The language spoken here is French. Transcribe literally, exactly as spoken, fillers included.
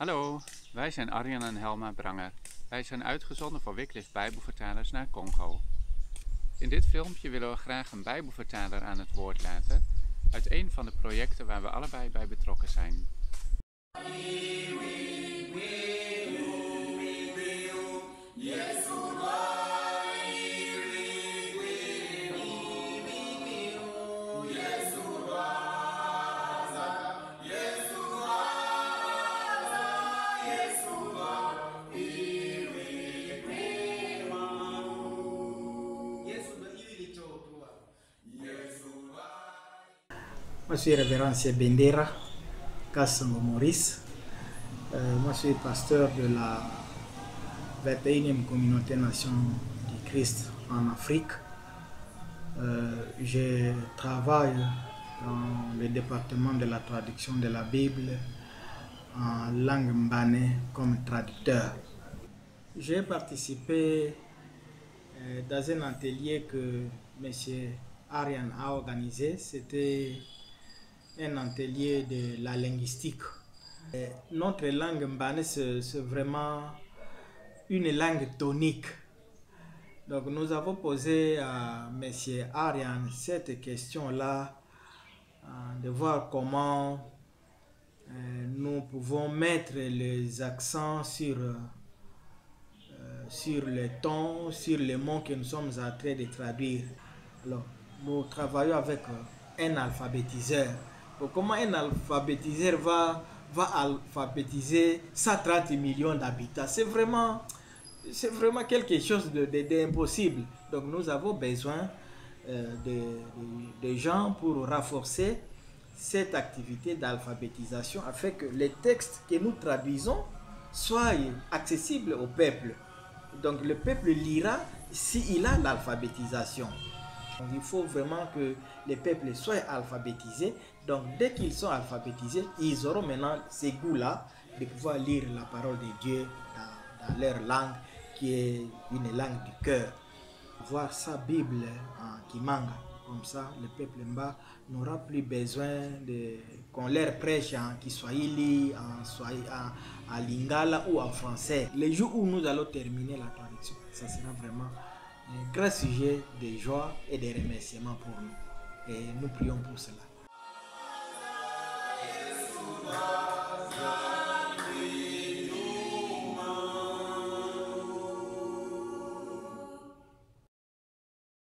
Hallo, wij zijn Arjan en Helma Branger. Wij zijn uitgezonden voor Wycliffe Bijbelvertalers naar Congo. In dit filmpje willen we graag een Bijbelvertaler aan het woord laten uit een van de projecten waar we allebei bij betrokken zijn. Moi, je suis révérend Bendera Kassango Maurice. Euh, moi, je suis pasteur de la vingt et unième communauté nation du Christ en Afrique. Euh, je travaille dans le département de la traduction de la Bible en langue mbane comme traducteur. J'ai participé euh, dans un atelier que M. Arian a organisé. C'était un atelier de la linguistique. Et notre langue mbane, c'est vraiment une langue tonique. Donc nous avons posé à M. Arian cette question-là, de voir comment euh, nous pouvons mettre les accents sur, euh, sur le ton, sur les mots que nous sommes en train de traduire. Alors, nous travaillons avec euh, un alphabétiseur. Donc, comment un alphabétiseur va, va alphabétiser cent trente millions d'habitants? C'est vraiment, c'est vraiment quelque chose d'impossible. Donc nous avons besoin euh, de, de, de gens pour renforcer cette activité d'alphabétisation afin que les textes que nous traduisons soient accessibles au peuple. Donc le peuple lira s'il a l'alphabétisation. Il faut vraiment que les peuples soient alphabétisés. Donc dès qu'ils sont alphabétisés, ils auront maintenant ces goûts-là de pouvoir lire la parole de Dieu dans, dans leur langue, qui est une langue du cœur. Voir sa Bible en Kimanga, comme ça le peuple Mba n'aura plus besoin de qu'on leur prêche en Kiswahili, en, Swahili, en, en Lingala ou en français. Les jours où nous allons terminer la traduction, ça sera vraiment un grand sujet de joie et de remerciement pour nous. Et nous prions pour cela.